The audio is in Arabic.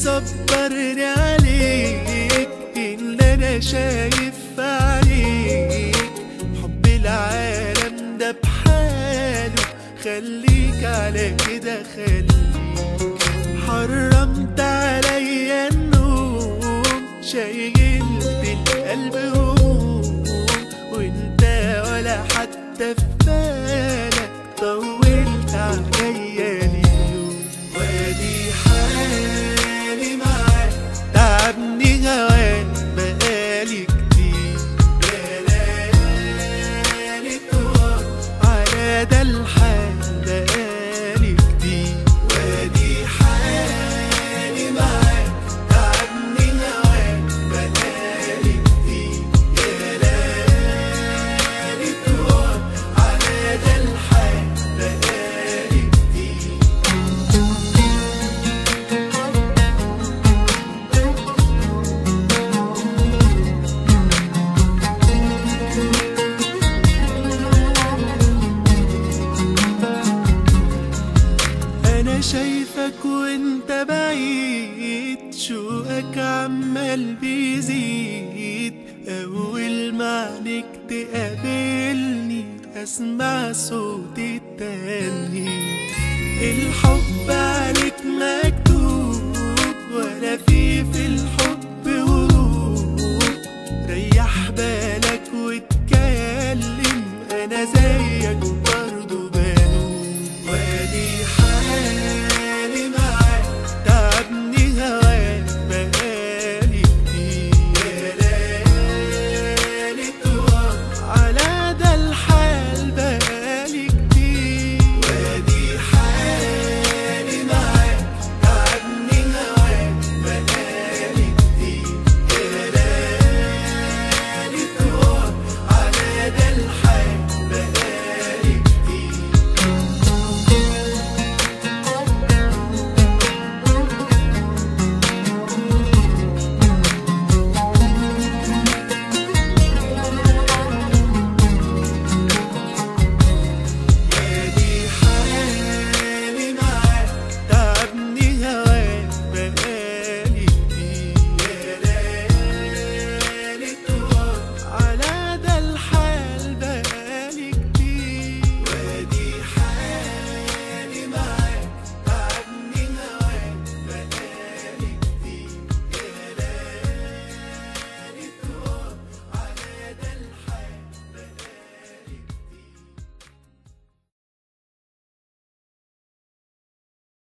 صبرني عليك اللي انا شايف عليك. حب العالم ده بحاله، خليك على كده خليك. حرمت عليا النوم، شايلت القلب هموم، وانت ولا حتى في بالك طولت عليا اليوم. وادي حالي معاك تعبني هواك بقالي كتير، يا ليالي طوال على ده الحال بقالي كتير. وادي حالي معاك تعبني هواك بقالي كتير، يا ليالي طوال على ده الحال بقالي كتير. أنا شايفك وانت بعيد، شوقك عمال بيزيد. أول ما عنيك تقابلني أسمع صوت التاني. الحب عليك مكتوب ولا في